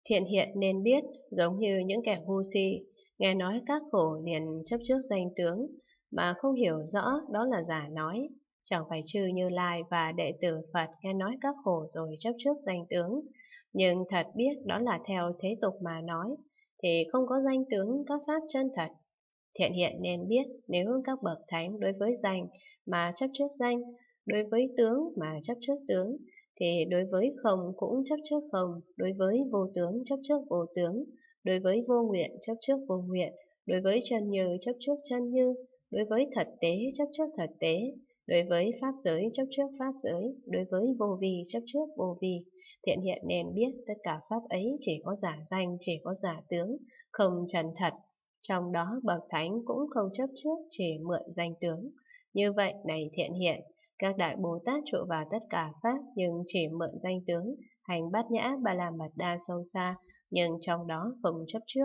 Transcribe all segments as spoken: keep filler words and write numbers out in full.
Thiện hiện nên biết, giống như những kẻ ngu si, nghe nói các khổ liền chấp trước danh tướng, mà không hiểu rõ đó là giả nói. Chẳng phải chư Như Lai và đệ tử Phật nghe nói các khổ rồi chấp trước danh tướng, nhưng thật biết đó là theo thế tục mà nói, thì không có danh tướng các pháp chân thật. Thiện hiện nên biết, nếu các bậc thánh đối với danh mà chấp trước danh, đối với tướng mà chấp trước tướng, thì đối với không cũng chấp trước không, đối với vô tướng chấp trước vô tướng, đối với vô nguyện chấp trước vô nguyện, đối với chân như chấp trước chân như, đối với thật tế chấp trước thật tế, đối với pháp giới chấp trước pháp giới, đối với vô vi chấp trước vô vi. Thiện hiện nên biết tất cả pháp ấy chỉ có giả danh, chỉ có giả tướng, không chân thật. Trong đó bậc thánh cũng không chấp trước, chỉ mượn danh tướng. Như vậy này thiện hiện, các đại Bồ Tát trụ vào tất cả pháp nhưng chỉ mượn danh tướng, hành bát nhã ba la mật đa sâu xa, nhưng trong đó không chấp trước.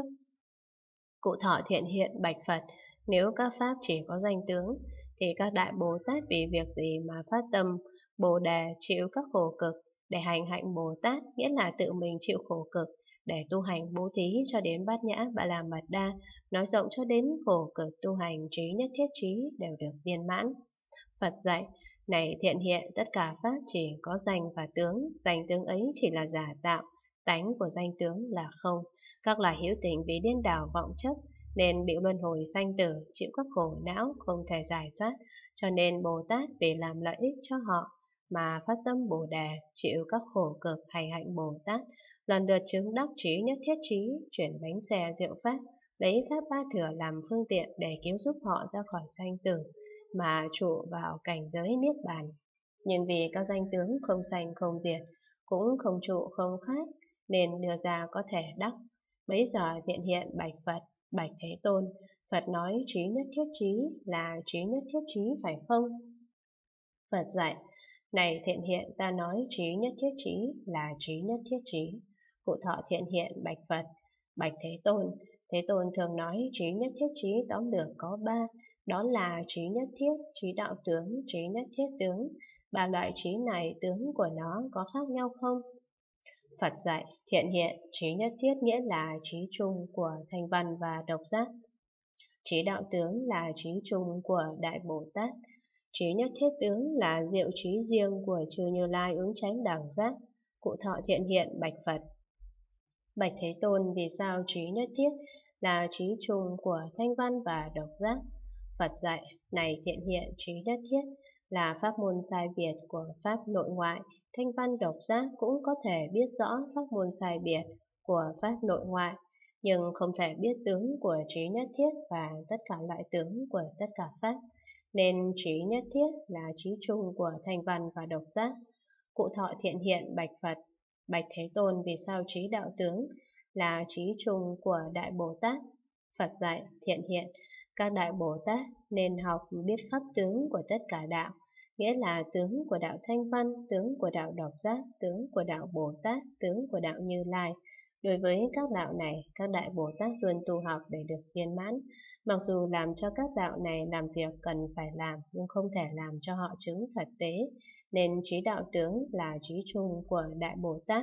Cụ thọ thiện hiện bạch Phật, nếu các pháp chỉ có danh tướng, thì các đại Bồ Tát vì việc gì mà phát tâm Bồ đề chịu các khổ cực để hành hạnh Bồ Tát, nghĩa là tự mình chịu khổ cực để tu hành bố thí cho đến bát nhã ba la mật đa, nói rộng cho đến khổ cực tu hành trí nhất thiết trí đều được viên mãn. Phật dạy, này thiện hiện, tất cả pháp chỉ có danh và tướng, danh tướng ấy chỉ là giả tạo, tánh của danh tướng là không. Các loài hữu tình vì điên đảo vọng chấp nên bị luân hồi sanh tử, chịu các khổ não không thể giải thoát, cho nên Bồ Tát vì làm lợi ích cho họ mà phát tâm Bồ đề, chịu các khổ cực hành hạnh Bồ Tát, lần lượt chứng đắc trí nhất thiết trí, chuyển bánh xe diệu pháp, lấy pháp ba thừa làm phương tiện để cứu giúp họ ra khỏi sanh tử mà trụ vào cảnh giới niết bàn. Nhưng vì các danh tướng không sanh không diệt, cũng không trụ không khác, nên đưa ra có thể đắc. Bấy giờ thiện hiện bạch Phật, bạch Thế Tôn, Phật nói trí nhất thiết trí là trí nhất thiết trí phải không? Phật dạy, này thiện hiện, ta nói trí nhất thiết trí là trí nhất thiết trí. Cụ thọ thiện hiện bạch Phật, bạch Thế Tôn, Thế Tôn thường nói trí nhất thiết trí tóm được có ba, đó là trí nhất thiết, trí đạo tướng, trí nhất thiết tướng. Ba loại trí này tướng của nó có khác nhau không? Phật dạy, thiện hiện, trí nhất thiết nghĩa là trí chung của thanh văn và độc giác. Trí đạo tướng là trí chung của Đại Bồ Tát. Trí nhất thiết tướng là diệu trí riêng của chư Như Lai ứng chánh đẳng giác. Cụ thọ thiện hiện bạch Phật, bạch Thế Tôn, vì sao trí nhất thiết là trí chung của thanh văn và độc giác? Phật dạy, này thiện hiện, trí nhất thiết là pháp môn sai biệt của pháp nội ngoại, thanh văn độc giác cũng có thể biết rõ pháp môn sai biệt của pháp nội ngoại, nhưng không thể biết tướng của trí nhất thiết và tất cả loại tướng của tất cả pháp, nên trí nhất thiết là trí chung của thanh văn và độc giác. Cụ thọ thiện hiện bạch Phật, bạch Thế Tôn, vì sao trí đạo tướng là trí chung của Đại Bồ Tát? Phật dạy, thiện hiện, các Đại Bồ Tát nên học biết khắp tướng của tất cả đạo, nghĩa là tướng của đạo thanh văn, tướng của đạo độc giác, tướng của đạo Bồ Tát, tướng của đạo Như Lai. Đối với các đạo này, các Đại Bồ Tát luôn tu học để được viên mãn. Mặc dù làm cho các đạo này làm việc cần phải làm, nhưng không thể làm cho họ chứng thật tế, nên trí đạo tướng là trí chung của Đại Bồ Tát.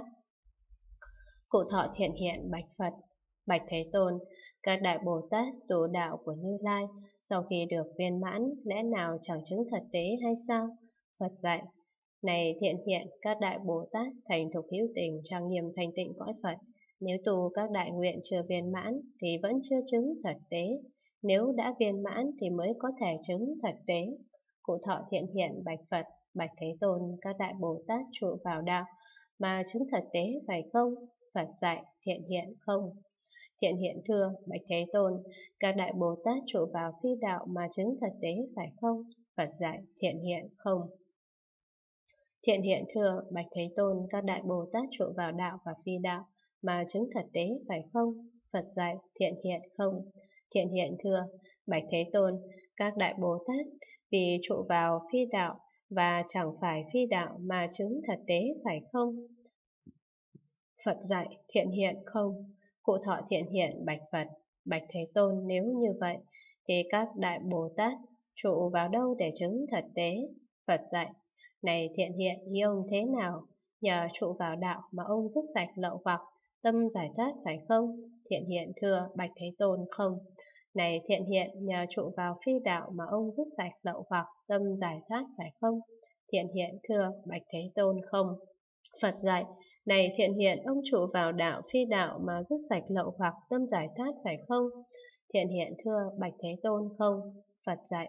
Cụ thọ thiện hiện bạch Phật, bạch Thế Tôn, các Đại Bồ Tát tu đạo của Như Lai sau khi được viên mãn lẽ nào chẳng chứng thật tế hay sao? Phật dạy, này thiện hiện, các Đại Bồ Tát thành thục hữu tình trang nghiêm thanh tịnh cõi Phật, nếu tu các đại nguyện chưa viên mãn thì vẫn chưa chứng thật tế, nếu đã viên mãn thì mới có thể chứng thật tế. Cụ thọ thiện hiện bạch Phật, bạch Thế Tôn, các Đại Bồ Tát trụ vào đạo mà chứng thật tế phải không? Phật dạy, thiện hiện không. Thiện hiện thưa, bạch Thế Tôn, các Đại Bồ Tát trụ vào phi đạo mà chứng thật tế phải không? Phật dạy, thiện hiện không. Thiện hiện thưa, bạch Thế Tôn, các Đại Bồ Tát trụ vào đạo và phi đạo mà chứng thật tế phải không? Phật dạy, thiện hiện không. Thiện hiện thưa, bạch Thế Tôn, các Đại Bồ Tát vì trụ vào phi đạo và chẳng phải phi đạo mà chứng thật tế phải không? Phật dạy, thiện hiện không. Cụ thọ thiện hiện bạch Phật, bạch Thế Tôn, nếu như vậy thì các Đại Bồ Tát trụ vào đâu để chứng thật tế? Phật dạy, này thiện hiện, ý ông thế nào? Nhờ trụ vào đạo mà ông dứt sạch lậu hoặc, tâm giải thoát phải không? Thiện hiện thưa bạch Thế Tôn không. Này thiện hiện, nhờ trụ vào phi đạo mà ông dứt sạch lậu hoặc, tâm giải thoát phải không? Thiện hiện thưa bạch Thế Tôn không. Phật dạy, này thiện hiện, ông trụ vào đạo phi đạo mà dứt sạch lậu hoặc, tâm giải thoát phải không? Thiện hiện thưa bạch Thế Tôn không. Phật dạy,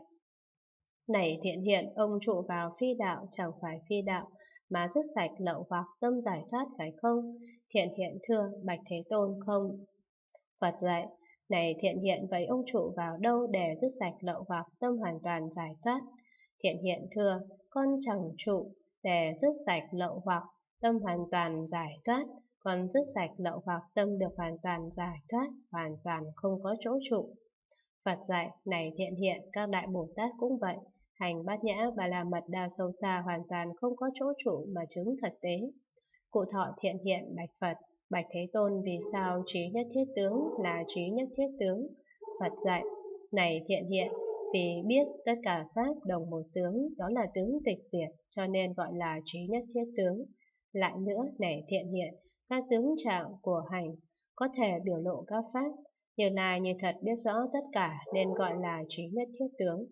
này thiện hiện, ông trụ vào phi đạo chẳng phải phi đạo mà dứt sạch lậu hoặc, tâm giải thoát phải không? Thiện hiện thưa bạch Thế Tôn không. Phật dạy, này thiện hiện, vậy ông trụ vào đâu để dứt sạch lậu hoặc, tâm hoàn toàn giải thoát? Thiện hiện thưa, con chẳng trụ để dứt sạch lậu hoặc, tâm hoàn toàn giải thoát, còn dứt sạch lậu hoặc, tâm được hoàn toàn giải thoát, hoàn toàn không có chỗ trụ. Phật dạy, này thiện hiện, các đại Bồ Tát cũng vậy, hành bát nhã và là mật đa sâu xa hoàn toàn không có chỗ trụ mà chứng thật tế. Cụ thọ thiện hiện bạch Phật, bạch Thế Tôn, vì sao trí nhất thiết tướng là trí nhất thiết tướng? Phật dạy, này thiện hiện, vì biết tất cả pháp đồng một tướng, đó là tướng tịch diệt, cho nên gọi là trí nhất thiết tướng. Lại nữa, này thiện hiện, các tướng trạng của hành có thể biểu lộ các pháp, Như Lai như thật biết rõ tất cả nên gọi là trí nhất thiết tướng.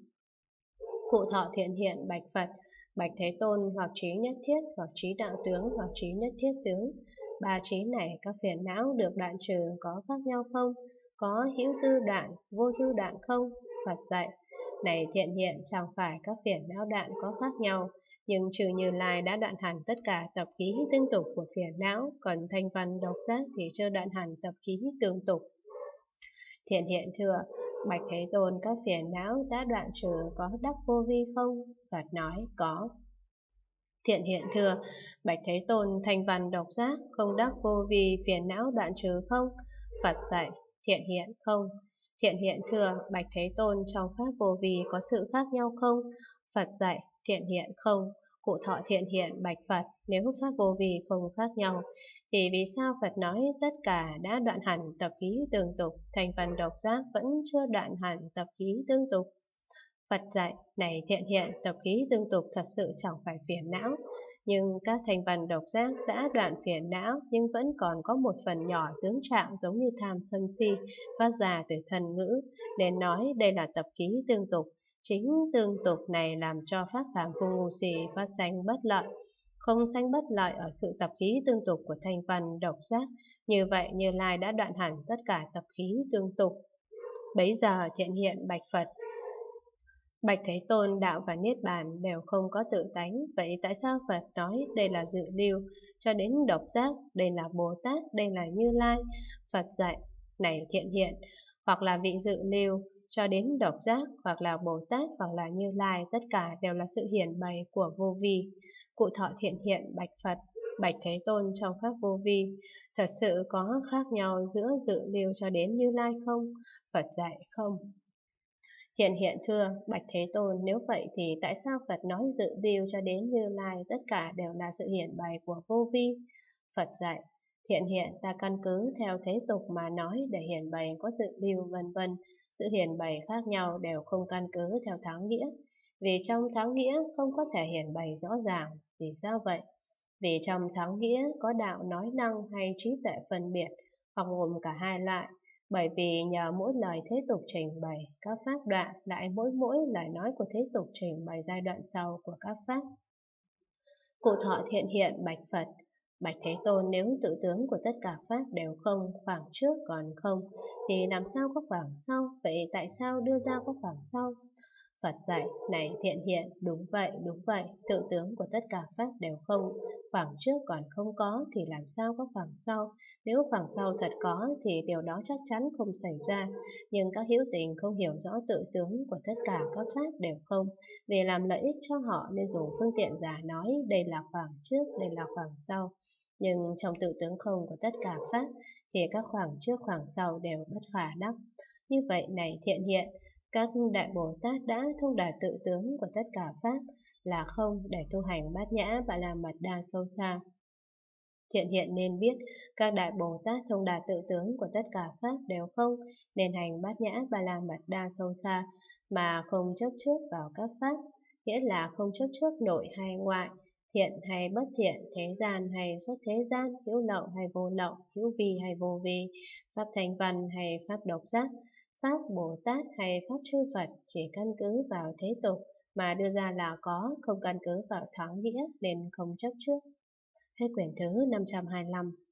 Cụ thọ thiện hiện bạch Phật, bạch Thế Tôn, hoặc trí nhất thiết, hoặc trí đạo tướng, hoặc trí nhất thiết tướng. Ba trí này các phiền não được đoạn trừ có khác nhau không? Có hữu dư đoạn, vô dư đoạn không? Phật dạy, này thiện hiện, chẳng phải các phiền não đoạn có khác nhau, nhưng trừ Như Lai đã đoạn hẳn tất cả tập khí tương tục của phiền não, còn thanh văn độc giác thì chưa đoạn hẳn tập khí tương tục. Thiện hiện thưa, bạch Thế Tôn, các phiền não đã đoạn trừ có đắc vô vi không? Phật nói, có. Thiện hiện thưa, bạch Thế Tôn, thanh văn độc giác không đắc vô vi phiền não đoạn trừ không? Phật dạy, thiện hiện không. Thiện hiện thưa, bạch Thế Tôn, trong pháp vô vi có sự khác nhau không? Phật dạy, thiện hiện không. Cụ thọ thiện hiện bạch Phật, nếu pháp vô vi không khác nhau, thì vì sao Phật nói tất cả đã đoạn hẳn tập khí tương tục, thành phần độc giác vẫn chưa đoạn hẳn tập khí tương tục? Phật dạy, này thiện hiện, tập khí tương tục thật sự chẳng phải phiền não, nhưng các thành phần độc giác đã đoạn phiền não, nhưng vẫn còn có một phần nhỏ tướng trạng giống như tham sân si, phát ra từ thân ngữ, nên nói đây là tập khí tương tục. Chính tương tục này làm cho pháp phàm phu ngu si phát sanh bất lợi, không sanh bất lợi ở sự tập khí tương tục của thành phần độc giác. Như vậy, Như Lai đã đoạn hẳn tất cả tập khí tương tục. Bấy giờ thiện hiện bạch Phật, bạch Thế Tôn, đạo và niết bàn đều không có tự tánh, vậy tại sao Phật nói đây là dự lưu, cho đến độc giác, đây là Bồ Tát, đây là Như Lai? Phật dạy, này thiện hiện, hoặc là vị dự lưu, cho đến độc giác, hoặc là Bồ Tát, hoặc là Như Lai, tất cả đều là sự hiển bày của vô vi. Cụ thọ thiện hiện bạch Phật, bạch Thế Tôn, trong pháp vô vi, thật sự có khác nhau giữa dự lưu cho đến Như Lai không? Phật dạy, không. Thiện hiện thưa, bạch Thế Tôn, nếu vậy thì tại sao Phật nói dự lưu cho đến Như Lai tất cả đều là sự hiển bày của vô vi? Phật dạy, thiện hiện, ta căn cứ theo thế tục mà nói để hiển bày có dự lưu vân vân, sự hiển bày khác nhau đều không căn cứ theo thắng nghĩa. Vì trong thắng nghĩa không có thể hiển bày rõ ràng. Vì sao vậy? Vì trong thắng nghĩa có đạo nói năng hay trí tuệ phân biệt, hoặc gồm cả hai loại. Bởi vì nhờ mỗi lời thế tục trình bày các pháp đoạn, lại mỗi mỗi lời nói của thế tục trình bày giai đoạn sau của các pháp. Cụ thọ thiện hiện bạch Phật, bạch Thế Tôn, nếu tự tướng của tất cả pháp đều không, khoảng trước còn không, thì làm sao có khoảng sau? Vậy tại sao đưa ra có khoảng sau? Phật dạy, này thiện hiện, đúng vậy, đúng vậy, tự tướng của tất cả pháp đều không, khoảng trước còn không có thì làm sao có khoảng sau? Nếu khoảng sau thật có thì điều đó chắc chắn không xảy ra, nhưng các hữu tình không hiểu rõ tự tướng của tất cả các pháp đều không, vì làm lợi ích cho họ nên dùng phương tiện giả nói đây là khoảng trước, đây là khoảng sau. Nhưng trong tự tướng không của tất cả pháp thì các khoảng trước khoảng sau đều bất khả đắc. Như vậy này thiện hiện, các đại Bồ Tát đã thông đạt tự tướng của tất cả pháp là không để tu hành bát nhã và làm mật đa sâu xa. Thiện hiện nên biết các đại Bồ Tát thông đạt tự tướng của tất cả pháp đều không, nên hành bát nhã và làm mật đa sâu xa mà không chấp trước vào các pháp, nghĩa là không chấp trước nội hay ngoại. thiện hay bất thiện, thế gian hay xuất thế gian, hữu lậu hay vô lậu, hữu vi hay vô vi, pháp thành văn hay pháp độc giác, pháp Bồ Tát hay pháp chư Phật, chỉ căn cứ vào thế tục mà đưa ra là có, không căn cứ vào thoáng nghĩa nên không chấp trước. Hết quyển thứ năm trăm hai mươi lăm.